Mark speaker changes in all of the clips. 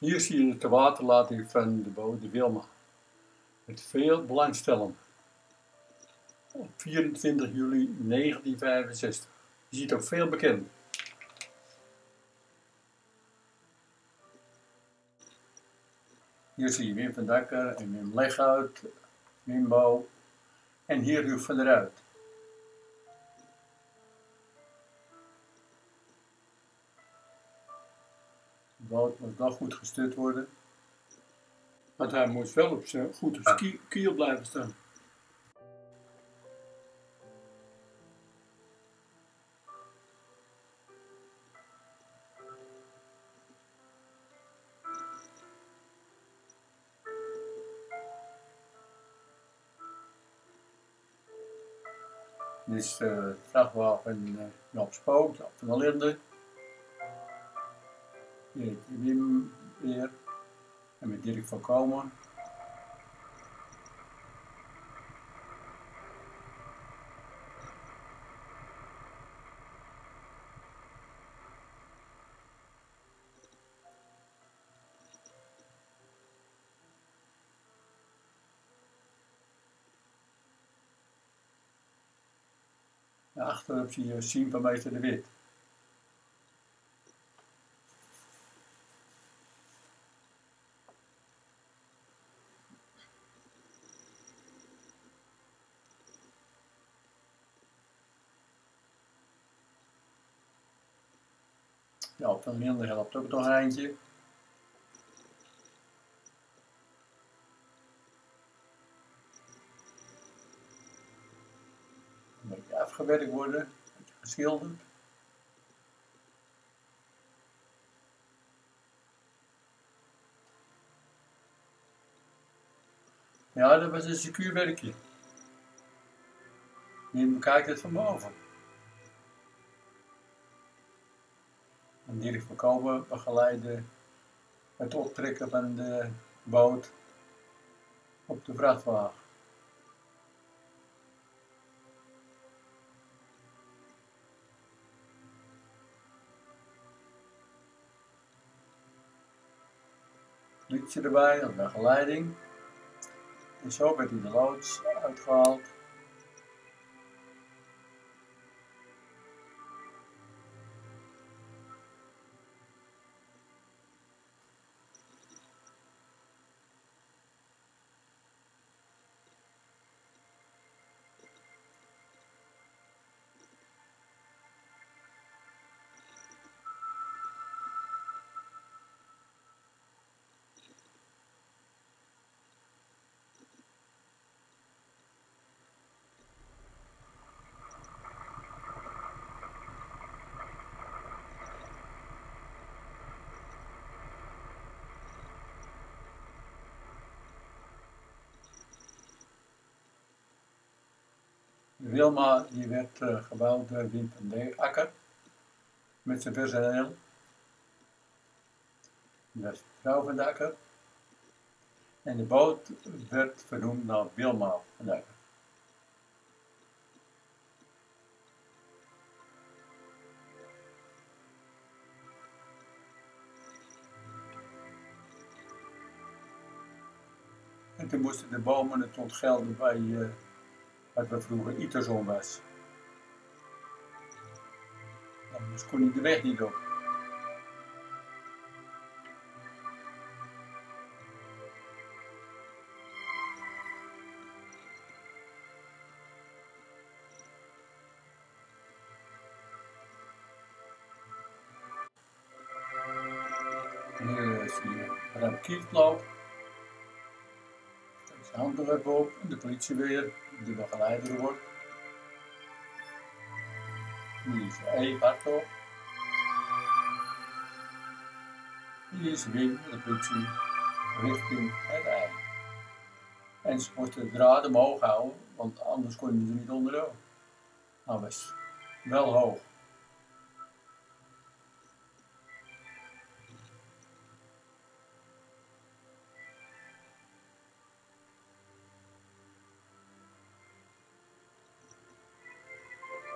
Speaker 1: Hier zie je de waterlating van de boot de Wilma. Met veel belangstellenden. Op 24 juli 1965. Je ziet ook veel bekend. Hier zie je Wim van Dakker en Wim Leghout, Wim Bouw en hier Huub van der Ruit. De boot moest nog goed gestuurd worden, want hij moest wel op zijn goed op kiel blijven staan. Dit is de vrachtwagen Joop Spook, Joop van der Linden. Hier Wim weer. En met Dirk van Komen. Achterop zie je Siem van Meester de Wit. Joop van der Linden helpt ook nog een eindje. Een beetje afgewerkt worden, een beetje geschilderd. Ja, dat was een secuur werkje. Je bekijkt het van boven. En Dirk van Komen begeleidde het optrekken van de boot op de vrachtwagen. Politie erbij als begeleiding. En zo werd hij de loods uitgehaald. De Wilma die werd gebouwd door Wim van Dakker met zijn personeel. Dat is vrouw van Dakker. En de boot werd vernoemd naar Wilma van Dakker. En toen moesten de bomen het ontgelden bij wat we vroeger Iterson was. Anders kon hij de weg niet op. Hier zie je Bram Kiefloop. Steekt zijn hand er even op en de politie weer, die begeleider wordt. Hier is Eva Hartog. Hier is Wim, de politie, richting het ei. En ze moesten de draad omhoog houden, want anders konden ze niet onderdoor. Maar was wel hoog.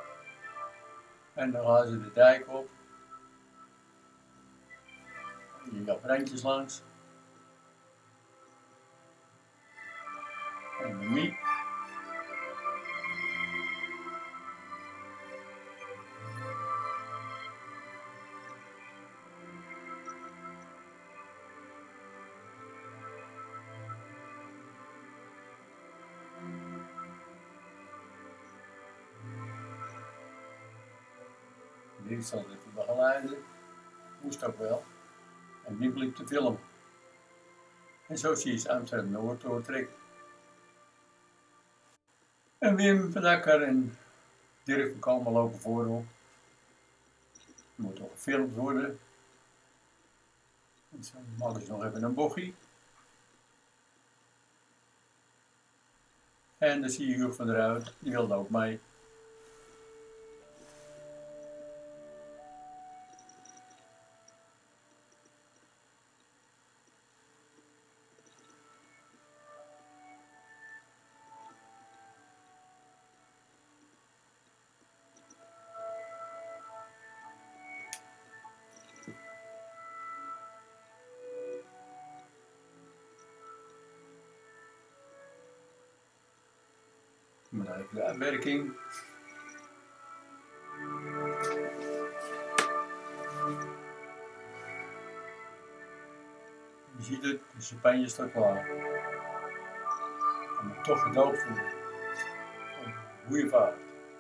Speaker 1: En dan gaan ze de dijk op. die randjes langs. En de mie. Dit zal even begeleiden. Moest ook wel. En Wim liep te filmen. En zo zie je ze Amsterdam-Noord doortrekken. En Wim van Akker en Dirk van Kalmen lopen voorop. Er moet nog gefilmd worden. En zo maken ze nog even een bochie. En dan zie je Hugo van der Ruit, die wilde ook mee. Maar dan heb je de uitwerking. Je ziet het, de champagne staat klaar. En moet toch gedoopt worden. Op een goede vaart.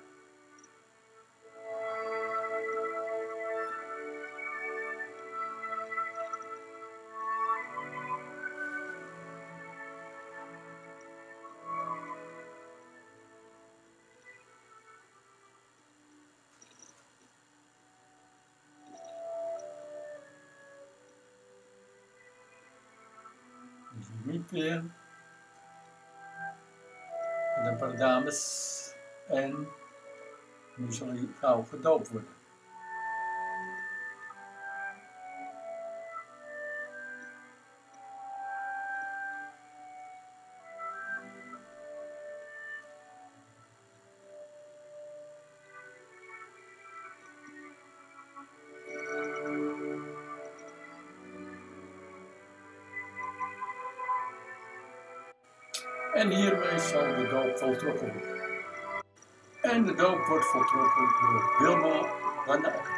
Speaker 1: Dus je niet weer. En een paar dames. En nu zal hij gauw gedoopt worden. En hiermee zal de doop voltrokken worden. En de doop wordt voltrokken door Wilma van Akker.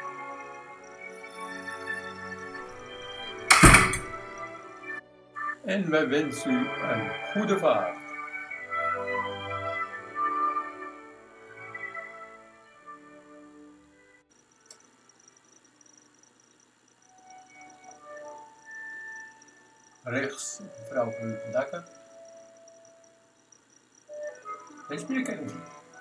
Speaker 1: En wij wensen u een goede vaart. Rechts mevrouw van Akker. Deze ben ik even.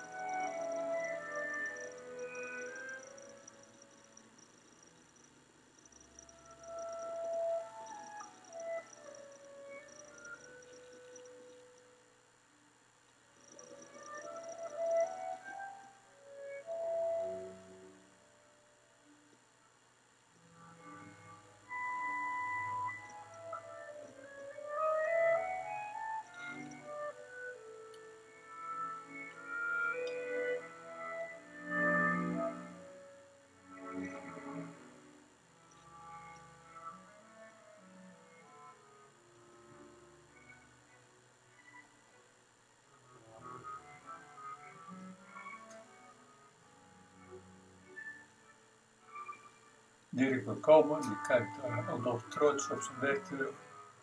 Speaker 1: Dirk wil komen, die kijkt ook nog trots op zijn werk terug.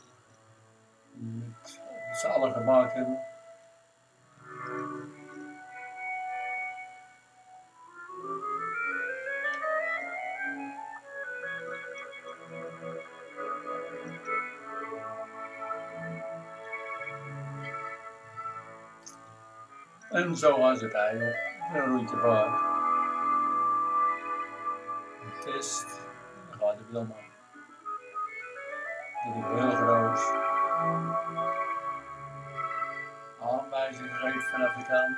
Speaker 1: Met z'n allen gemaakt hebben. En zo gaan ze rijden op een roeitje vaart. Een test, dan gaat het Wilma. Dit is heel groot. Aanwijzing gegeven vanaf de kant.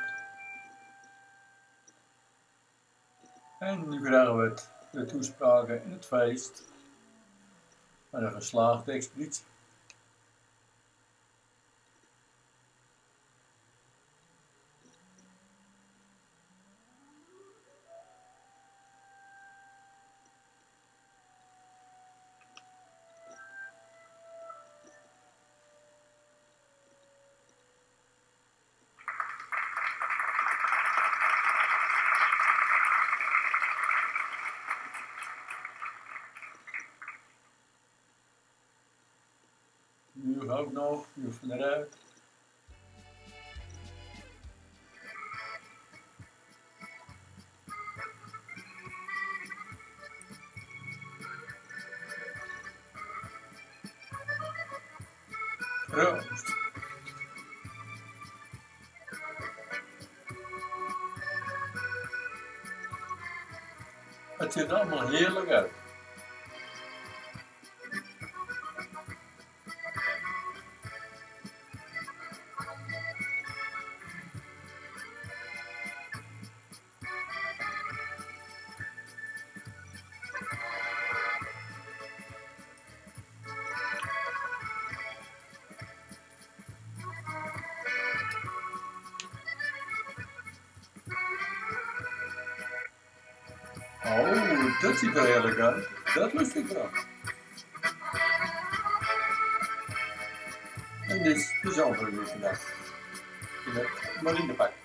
Speaker 1: En nu krijgen we de toespraken in het feest van een geslaagde expeditie. Nu ook nog, nu van eruit. Proost. Het ziet er allemaal heerlijk uit. Oh, dat ziet er heerlijk uit. Dat lust ik wel. En dit is de zalmburger vandaag. In het marinepak.